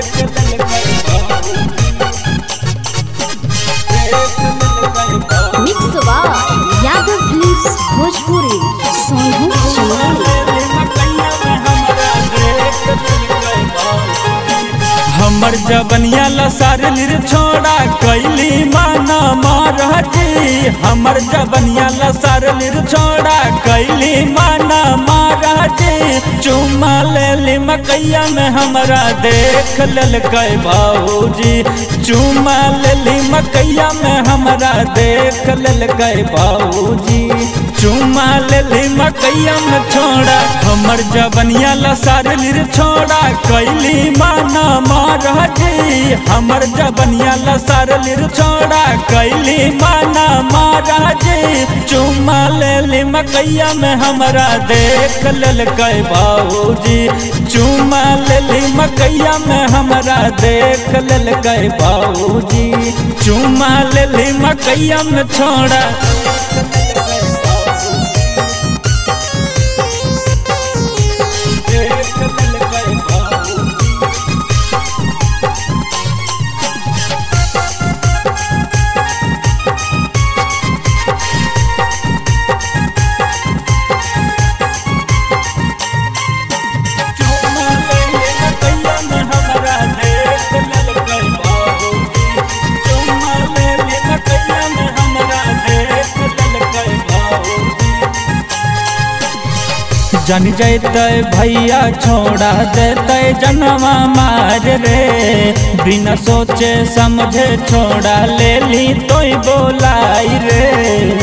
मिक्सवा Yadav films Bhojpuri Sonu हमर जबनिया लसार छोड़ा कैली माना महाराजी। हमर जबनिया लसार छोड़ा कैली माना महाराजी। चुमा ले मकैया में हमरा देख ललकै बाबूजी। चुमा ले मकैया में हमरा देख ललकै बाबूजी। चुमा ले मकैया में छोड़ा हमर जबनिया लसार छोड़ा कैली माना महाराजी। हमर जबनिया लसार छोड़ा कैली माना महाराजी। चुमा ले मकैया में हमरा देख ललकै बाबूजी। चुमा ले मकैया में हमरा देख ललकै बाबूजी। चुमा ले मकैया में छोड़ा जन जैते भैया छोड़ा देते जनवा मार रे। बिना सोचे समझे छोड़ा ले ली तोई बोलाई रे।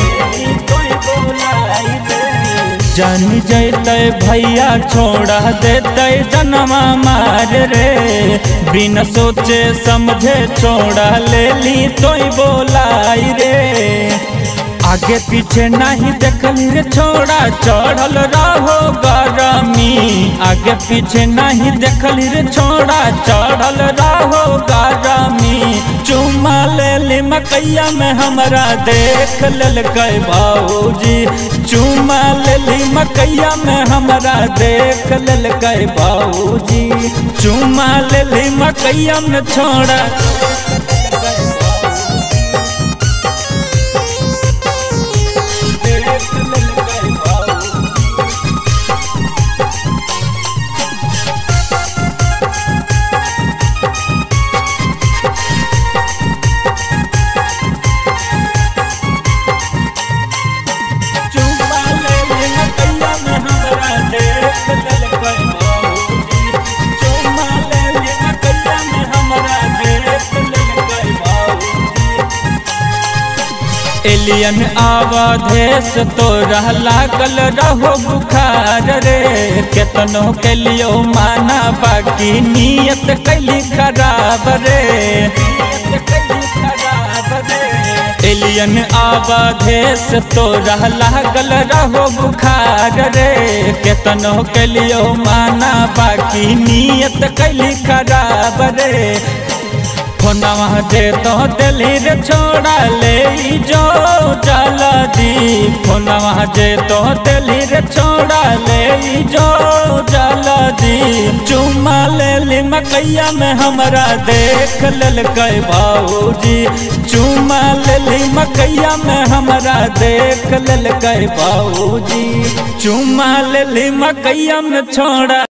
जन जैते भैया छोड़ा देते जनवा मार रे। बिना सोचे समझे छोड़ा ले ली तोई बोलाई रे। आगे पीछे नहीं देखली रे छोड़ा चढ़ल रहो गरमी। आगे पीछे नहीं देखली रे छोड़ा चढ़ल रहो गरमी। चुमा ले मकैया में हमरा देख ललकै बाबूजी। चुमा ले मकैया में हमरा देख ललकै बाबूजी। चुमा ले मकैया में छोड़ा एलियन आवादेश तो लागल रहो बुखार रे। केतनो के लियो माना बाकी नियत कैली खराब रे। एलियन आवादेश तो लागल रहो बुखार रे। केतनो के लियो माना बाकी नियत कैली खराब रे। फोनवा दे तो दिली रे छोड़ा ले जो जल्दी। फोनवा दे तो दिली रे छोड़ा ले जो जल्दी। चुमा ले मकैया में हमरा देख ललकै बाबूजी। चुमा ले मकैया में हमरा देख ललकै बाबूजी। चुमा ले मकैया में छोड़ा